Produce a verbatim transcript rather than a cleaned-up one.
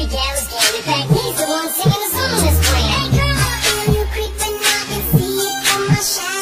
every gal is game. In fact, he's the one singing the song that's playing. Hey girl, I feel you creeping, I can see it from my shadow.